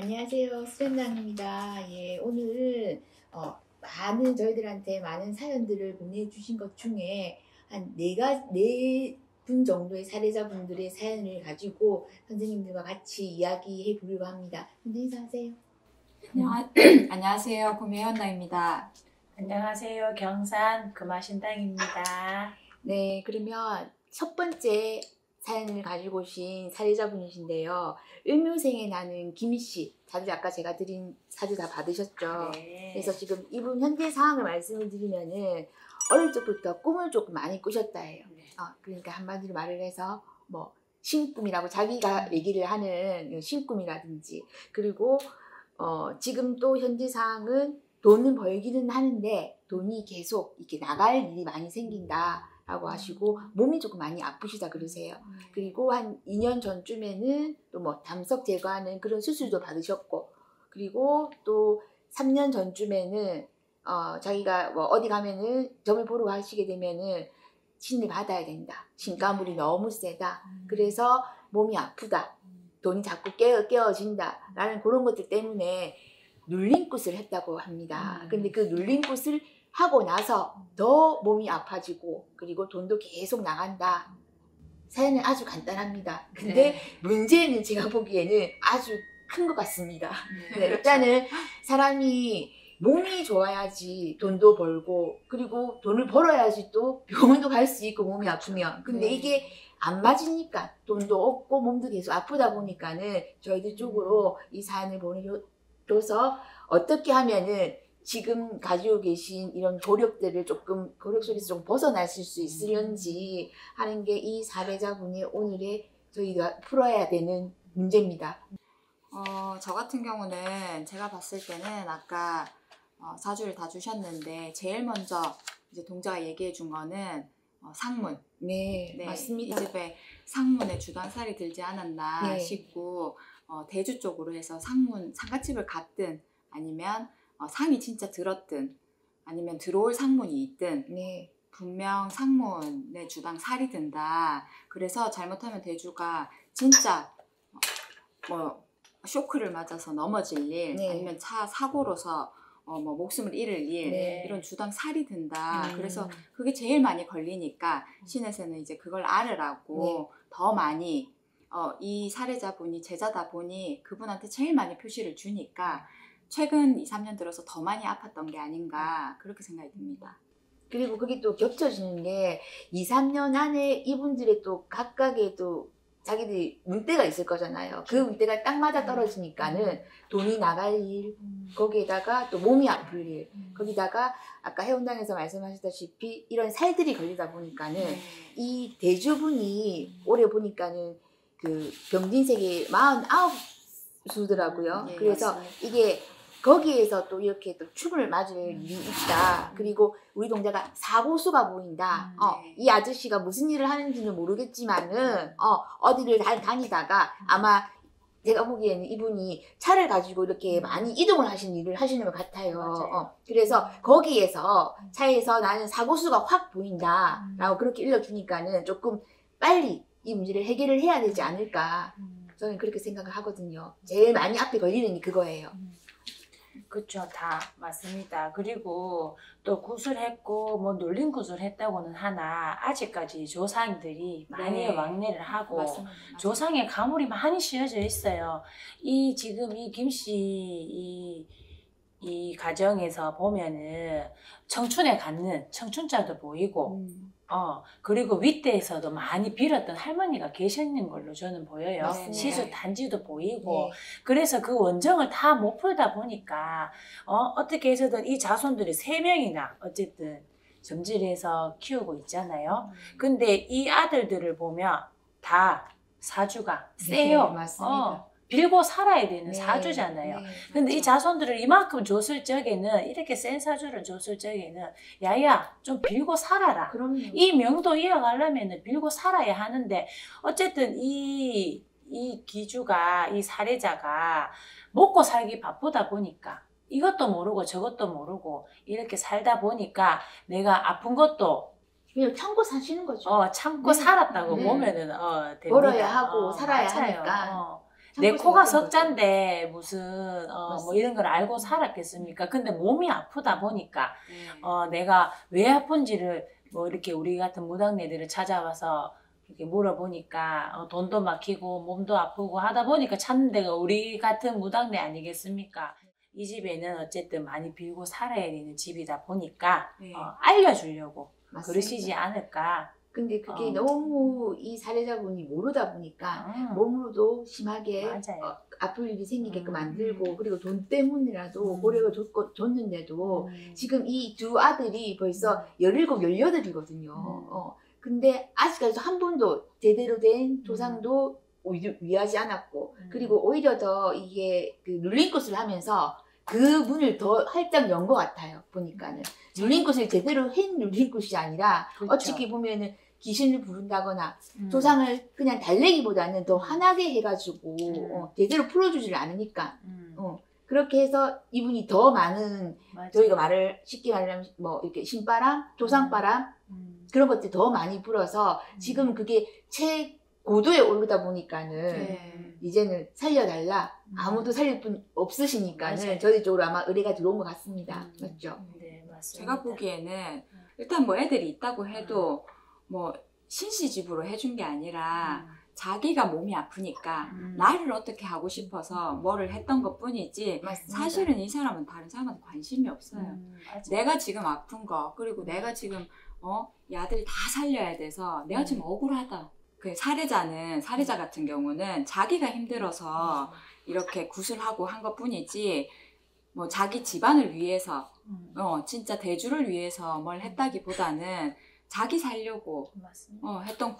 안녕하세요. 수련장입니다. 예, 오늘 많은 저희들한테 많은 사연들을 보내주신 것 중에 한 네 분 정도의 사례자분들의 사연을 가지고 선생님들과 같이 이야기해 보려고 합니다. 선생님 인사하세요. 안녕하세요. 구미현당입니다. 안녕하세요. 경산 금화신당입니다. 네, 그러면 첫 번째 사연을 가지고 오신 사례자분이신데요. 을묘생에 나는 김씨, 자주 아까 제가 드린 사주 다 받으셨죠? 네. 그래서 지금 이분 현재 상황을 말씀을 드리면은 어릴 적부터 꿈을 조금 많이 꾸셨다 해요. 네. 그러니까 한마디로 말을 해서 뭐 신꿈이라고 자기가 얘기를 하는 신꿈이라든지, 그리고 지금 또 현재 상황은 돈은 벌기는 하는데 돈이 계속 이렇게 나갈 일이 많이 생긴다 라고 하시고 몸이 조금 많이 아프시다 그러세요. 그리고 한 2년 전쯤에는 또 뭐 담석 제거하는 그런 수술도 받으셨고, 그리고 또 3년 전쯤에는 자기가 뭐 어디 가면은 점을 보러 가시게 되면은 신을 받아야 된다. 신가물이 너무 세다. 그래서 몸이 아프다. 돈이 자꾸 깨어진다. 라는 그런 것들 때문에 눌림굿을 했다고 합니다. 근데 그 눌림굿을 하고 나서 더 몸이 아파지고 그리고 돈도 계속 나간다. 사연은 아주 간단합니다. 근데 네. 문제는 제가 보기에는 아주 큰 것 같습니다. 네, 일단은 사람이 몸이 좋아야지 돈도 벌고, 그리고 돈을 벌어야지 또 병원도 갈 수 있고 몸이 아프면. 근데 네. 이게 안 맞으니까 돈도 없고 몸도 계속 아프다 보니까는 저희들 쪽으로 이 사연을 보내줘서 어떻게 하면은 지금 가지고 계신 이런 고력 속에서 좀 벗어나실 수 있으려는지 하는 게 이 사례자분의 오늘의 저희가 풀어야 되는 문제입니다. 저 같은 경우는 제가 봤을 때는 아까 사주를 다 주셨는데 제일 먼저 이제 동자가 얘기해 준 거는 상문. 네, 맞습니다. 이 집에 상문에 주단살이 들지 않았나 네. 싶고 대주 쪽으로 해서 상가집을 갔든 아니면 상이 진짜 들었든 아니면 들어올 상문이 있든 네. 분명 상문에 주당 살이 든다. 그래서 잘못하면 대주가 진짜 뭐 쇼크를 맞아서 넘어질 일, 네. 아니면 차 사고로서 뭐 목숨을 잃을 일, 네. 이런 주당 살이 든다. 그래서 그게 제일 많이 걸리니까 신에서는 이제 그걸 알으라고 더 많이 이 사례자분이 제자다 보니 그분한테 제일 많이 표시를 주니까 최근 2, 3년 들어서 더 많이 아팠던 게 아닌가 그렇게 생각이 듭니다. 그리고 그게 또 겹쳐지는 게 2, 3년 안에 이분들의 또 각각의 또 자기들이 운대가 있을 거잖아요. 그 운대가 딱 맞아 떨어지니까는 돈이 나갈 일, 거기에다가 또 몸이 아플 일, 거기다가 아까 해운당에서 말씀하셨다시피 이런 살들이 걸리다 보니까는 이 대주분이 올해 보니까는 그 병진색이 49수더라고요. 네, 그래서 맞습니다. 이게 거기에서 또 이렇게 또 축을 맞을 일이 있다. 그리고 우리 동자가 사고수가 보인다. 네. 이 아저씨가 무슨 일을 하는지는 모르겠지만은 어디를 다니다가 아마 제가 보기에는 이분이 차를 가지고 이렇게 많이 이동을 하시는 일을 하시는 것 같아요. 그래서 거기에서 차에서 나는 사고수가 확 보인다라고 그렇게 일러주니까는 조금 빨리 이 문제를 해결을 해야 되지 않을까. 저는 그렇게 생각을 하거든요. 제일 많이 앞에 걸리는 게 그거예요. 그렇죠. 다 맞습니다. 그리고 또 구술했고 뭐 놀림 구술했다고는 하나 아직까지 조상들이 많이 왕래를 하고 맞습니다. 조상의 가물이 많이 씌어져 있어요. 지금 이 김씨 이 가정에서 보면은 청춘에 갖는 청춘자도 보이고 그리고 윗대에서도 많이 빌었던 할머니가 계셨는 걸로 저는 보여요. 맞습니다. 시주 단지도 보이고. 네. 그래서 그 원정을 다 못 풀다 보니까 어떻게 해서든 이 자손들이 3명이나 어쨌든 점질해서 키우고 있잖아요. 근데 이 아들들을 보면 다 사주가 세요. 네, 맞습니다. 빌고 살아야 되는 네, 사주잖아요. 네, 근데 이 그렇죠. 자손들을 이만큼 줬을 적에는, 이렇게 센 사주를 줬을 적에는 야야 좀 빌고 살아라. 그럼요. 이 명도 이어가려면 빌고 살아야 하는데, 어쨌든 이 기주가, 이 사례자가 먹고 살기 바쁘다 보니까 이것도 모르고 저것도 모르고 이렇게 살다 보니까 내가 아픈 것도 그냥 참고 사시는 거죠. 참고 네. 살았다고 네. 보면은 됩니다. 벌어야 하고 살아야 맞아요. 하니까. 내 코가 어떤 석잔데 무슨 뭐 맞습니다. 이런 걸 알고 살았겠습니까? 근데 몸이 아프다 보니까 네. 내가 왜 아픈지를 뭐 이렇게 우리 같은 무당네들을 찾아와서 이렇게 물어보니까 돈도 막히고 몸도 아프고 하다 보니까 찾는 데가 우리 같은 무당네 아니겠습니까? 이 집에는 어쨌든 많이 빌고 살아야 되는 집이다 보니까 네. 알려주려고 맞습니다. 그러시지 않을까. 근데 그게 너무 이 사례자분이 모르다 보니까 몸으로도 심하게 맞아요. 아플 일이 생기게끔 만들고 그리고 돈 때문이라도 고래가 줬는데도 지금 이 두 아들이 벌써 17, 18이거든요. 근데 아직까지도 한 번도 제대로 된 조상도 위하지 않았고 그리고 오히려 더 이게 그 눌린 것을 하면서 그 문을 더 활짝 연 것 같아요. 보니까는 눌린 것을 제대로 한 눌린 것이 아니라 그렇죠. 어떻게 보면은 귀신을 부른다거나 조상을 그냥 달래기보다는 더 화나게 해가지고 제대로 풀어주지를 않으니까 그렇게 해서 이분이 더 많은 맞아요. 저희가 말을 쉽게 말하면 뭐 이렇게 신바람, 조상바람 그런 것들이 더 많이 불어서 지금 그게 최고도에 오르다 보니까는 네. 이제는 살려달라 아무도 살릴 분 없으시니까는 맞아요. 저희 쪽으로 아마 의뢰가 들어온 것 같습니다. 맞죠? 네, 맞습니다. 제가 보기에는 일단 뭐 애들이 있다고 해도 뭐 신시집으로 해준 게 아니라 자기가 몸이 아프니까 나를 어떻게 하고 싶어서 뭐를 했던 것 뿐이지 맞습니다. 사실은 이 사람은 다른 사람한테 관심이 없어요. 맞아요. 내가 지금 아픈 거 그리고 내가 지금 이 아들 다 살려야 돼서 내가 지금 억울하다. 그 사례자 같은 경우는 자기가 힘들어서 이렇게 구슬하고 한 것 뿐이지 뭐 자기 집안을 위해서 진짜 대주를 위해서 뭘 했다기보다는 자기 살려고 맞습니다. 했던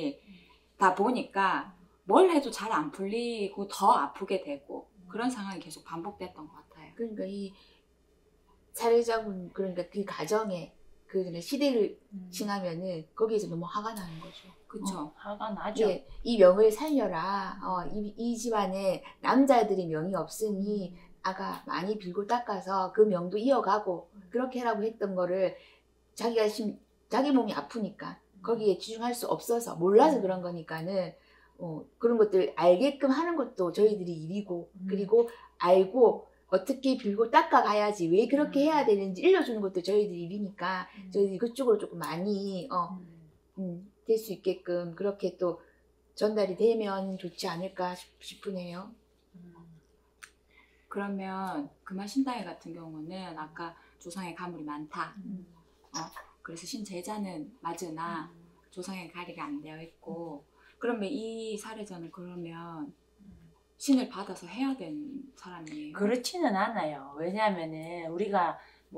굿이다 보니까 뭘 해도 잘 안 풀리고 더 아프게 되고 그런 상황이 계속 반복됐던 것 같아요. 그러니까 이 사례자분 그러니까 그 가정에 그 시대를 지나면은 거기에서 너무 화가 나는 거죠. 그렇죠. 화가 나죠. 예, 이 명을 살려라. 이 집안에 남자들이 명이 없으니 아가 많이 빌고 닦아서 그 명도 이어가고 그렇게 하라고 했던 거를 자기 몸이 아프니까 거기에 집중할 수 없어서 몰라서 그런 거니까는 그런 것들 알게끔 하는 것도 저희들이 일이고 그리고 알고 어떻게 빌고 닦아가야지 왜 그렇게 해야 되는지 일러주는 것도 저희들이 일이니까 저희들이 그쪽으로 조금 많이 될 수 있게끔 그렇게 또 전달이 되면 좋지 않을까 싶으네요. 그러면 금화신당회 같은 경우는 아까 조상의 가물이 많다. 그래서 신제자는 맞으나 조상의 가리가 안 되어 있고 그러면 이 사례자는 그러면 신을 받아서 해야 되는 사람이에요? 그렇지는 않아요. 왜냐하면은 우리가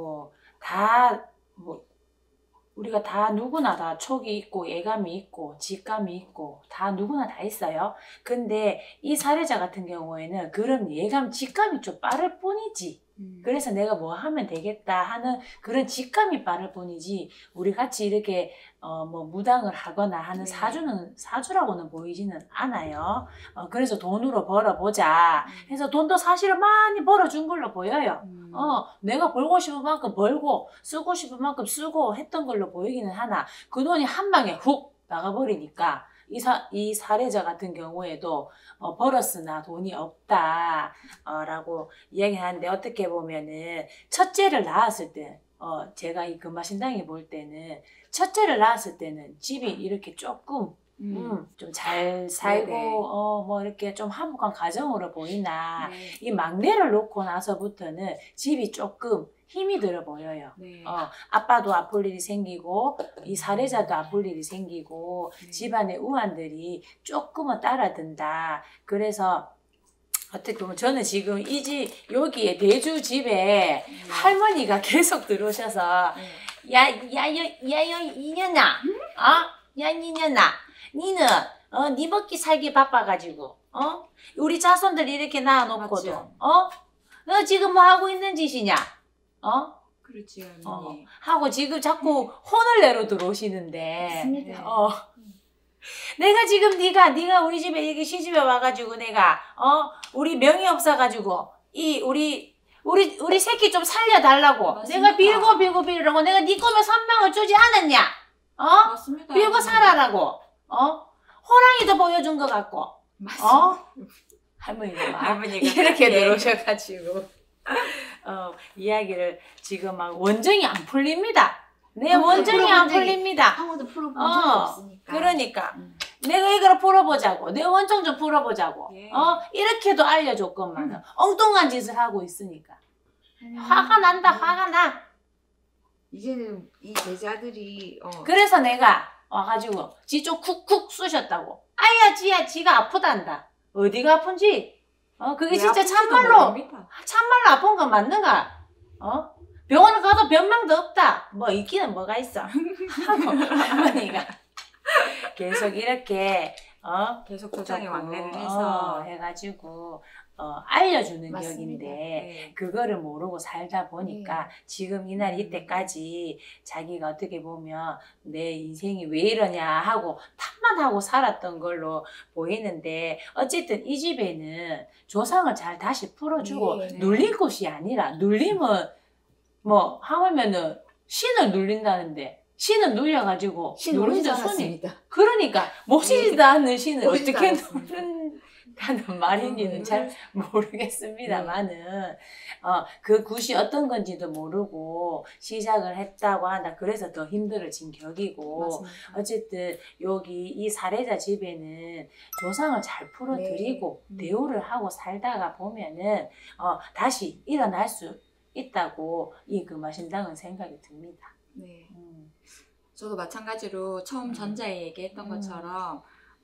다 누구나 다 촉이 있고 예감이 있고 직감이 있고 다 누구나 다 있어요. 근데 이 사례자 같은 경우에는 그런 예감 직감이 좀 빠를 뿐이지. 그래서 내가 뭐 하면 되겠다 하는 그런 직감이 빠를 뿐이지 우리 같이 이렇게 뭐 무당을 하거나 하는 사주라고는 보이지는 않아요. 그래서 돈으로 벌어보자 해서 돈도 사실은 많이 벌어준 걸로 보여요. 내가 벌고 싶은 만큼 벌고 쓰고 싶은 만큼 쓰고 했던 걸로 보이기는 하나 그 돈이 한 방에 훅 나가버리니까 이 사례자 같은 경우에도 벌었으나 돈이 없다 라고 이야기하는데 어떻게 보면은 첫째를 낳았을 때 제가 이 금화신당에 볼 때는 첫째를 낳았을 때는 집이 이렇게 조금 좀 잘 살고 뭐 이렇게 좀 화목한 가정으로 보이나 이 막내를 놓고 나서부터는 집이 조금 힘이 들어 보여요. 아빠도 아플 일이 생기고 이 사례자도 아플 일이 생기고 집안의 우환들이 조금은 따라든다. 그래서 어떻게 보면 저는 지금 여기에 대주 집에 할머니가 계속 들어오셔서 이년아 이년아 니는 니 먹기 살기 바빠가지고 우리 자손들 이렇게 낳아놓고도 너 지금 뭐 하고 있는 짓이냐 그렇지 어머니. 하고 지금 자꾸 혼을 내러 들어오시는데 맞습니다. 내가 지금 네가 우리 집에 이렇게 시집에 와가지고 내가 우리 명이 없어가지고 우리 새끼 좀 살려달라고 맞습니다. 내가 빌고 내가 네 꿈에 선명을 주지 않았냐 맞습니다. 빌고 살아라고 호랑이도 보여준 것 같고 맞습니다. 할머니가 막 할머니가 이렇게 예. 들어오셔가지고 이야기를 지금 막 원정이 안 풀립니다. 내 원정이 안 풀립니다. 아무도 풀어본 적이 없으니까. 그러니까 내가 이걸 풀어보자고, 내 원정 좀 풀어보자고. 예. 이렇게도 알려줬건만은 엉뚱한 짓을 하고 있으니까 화가 난다, 화가 나. 이제는 이 제자들이 그래서 내가 와가지고 지 좀 쿡쿡 쑤셨다고. 아야 지야 지가 아프단다. 어디가 아픈지. 그게 진짜 참말로 아픈 건 맞는가? 병원을 가도 변명도 없다. 뭐 있기는 뭐가 있어. 하고 할머니가 계속 이렇게 계속 조장의 자꾸, 왕래를 해서 해가지고 알려주는 맞습니다. 격인데 네. 그거를 모르고 살다 보니까 네. 지금 이날 이때까지 자기가 어떻게 보면 내 인생이 왜 이러냐 하고 탓만 하고 살았던 걸로 보이는데 어쨌든 이 집에는 조상을 잘 다시 풀어주고 네. 눌릴 곳이 아니라 눌리면 뭐 하면은 신을 눌린다는데 신을 눌려가지고 신 누르는 오지도 손이 않았습니다. 그러니까 모시지도 않는 신을 오지도 어떻게 않았습니다. 누른다는 말인지는 잘 모르겠습니다만은 그 굿이 어떤 건지도 모르고 시작을 했다고 한다. 그래서 더 힘들어진 격이고 맞습니다. 어쨌든 여기 이 사례자 집에는 조상을 잘 풀어드리고 네. 대우를 하고 살다가 보면은 다시 일어날 수 있다고 이 금화신당은 생각이 듭니다. 네. 저도 마찬가지로 처음 전자에 얘기했던 것처럼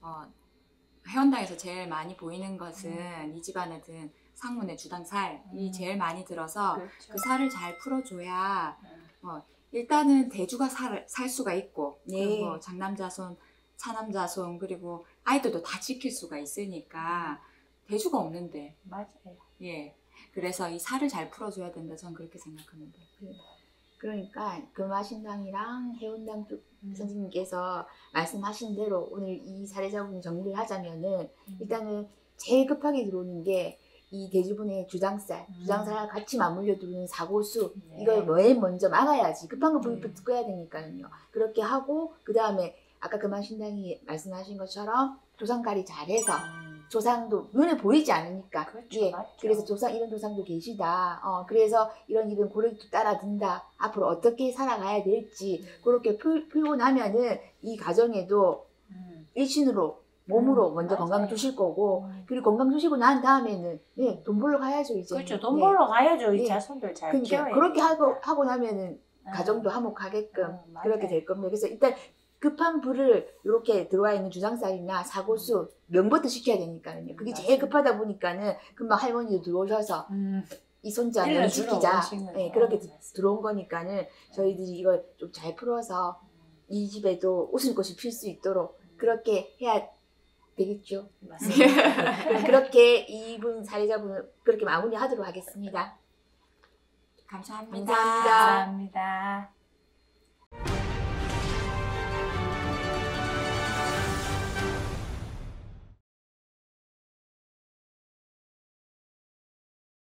회원당에서 제일 많이 보이는 것은 이 집안에 든 상문의 주당살이 제일 많이 들어서 그렇죠. 그 살을 잘 풀어줘야 일단은 대주가 살 수가 있고 네. 그리고 장남자손, 차남자손 그리고 아이들도 다 지킬 수가 있으니까 대주가 없는데 맞아요. 예. 그래서 이 살을 잘 풀어줘야 된다. 저는 그렇게 생각합니다. 그러니까 금화신당이랑 해운당 선생님께서 말씀하신 대로 오늘 이 사례자분 정리를 하자면은 일단은 제일 급하게 들어오는 게 이 대주분의 주장살 같이 맞물려 들어오는 사고수 네. 이걸 제일 먼저 막아야지 급한 거 불부터 끄야 되니까요. 그렇게 하고 그 다음에 아까 금화신당이 말씀하신 것처럼 조상관리 잘해서 조상도 눈에 보이지 않으니까 그렇죠, 예, 맞죠. 그래서 이런 조상도 계시다. 그래서 이런 고래도 따라 든다. 앞으로 어떻게 살아가야 될지 그렇게 풀고 나면은 이 가정에도 일신으로 몸으로 먼저 맞아요. 건강 주실 거고 그리고 건강 주시고 난 다음에는 예, 돈 벌러 가야죠 이제. 그렇죠. 돈 벌러 가야죠. 이 네. 자손들 잘 그러니까 키워야 그렇게 되니까. 하고 나면은 가정도 화목하게끔 맞아요. 그렇게 될 겁니다. 그래서 일단 급한 불을 이렇게 들어와 있는 주장살이나 사고수 명부터 시켜야 되니까요. 그게 제일 급하다 보니까는 금방 할머니도 들어오셔서 이 손자 명 시키자. 예, 그렇게 들어온 거니까는 저희들이 이걸 좀 잘 풀어서 이 집에도 웃음꽃이 필 수 있도록 그렇게 해야 되겠죠. 맞습니다. 그럼 그렇게 이분 사례자분을 그렇게 마무리하도록 하겠습니다. 감사합니다. 감사합니다. 감사합니다.